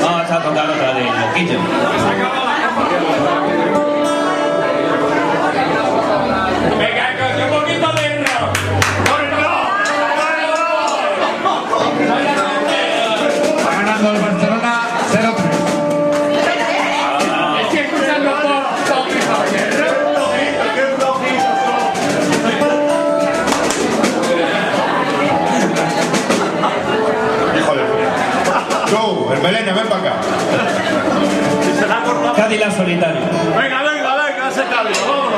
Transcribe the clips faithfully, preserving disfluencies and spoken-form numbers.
Vamos a tocar otra de Loquillo. Venga, un poquito de rock. Va ganando el Barcelona cero tres. Estoy escuchando pop, pop y pop. ¡Qué rojito, qué rojito! Hijo de puta. Tú, el Belén, ven para acá. Cadillac solitario. Venga, venga, venga, ese cambio, vámonos.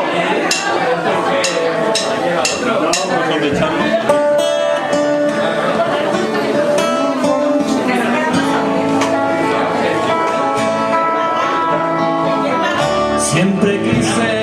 Siempre quise